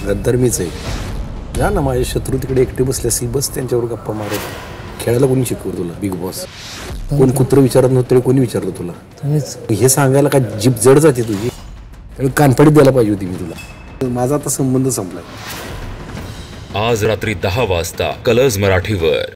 गद्दार मीच आहे. जा ना, माझे शत्रू तिकडे एकटे बसले असेल, बस त्यांच्यावर गप्पा मारत. खेळायला कोणी शिकवलं तुला? बिग बॉस कोण कुत्र विचारत नव्हतं तरी कोणी विचारलं तुला? हे सांगायला का जीभ जड जाते तुझी? कानफडीत द्यायला पाहिजे होती मी तुला. माझा आता संबंध संपला. आज रात्री 10 वाजता कलर्स मराठीवर.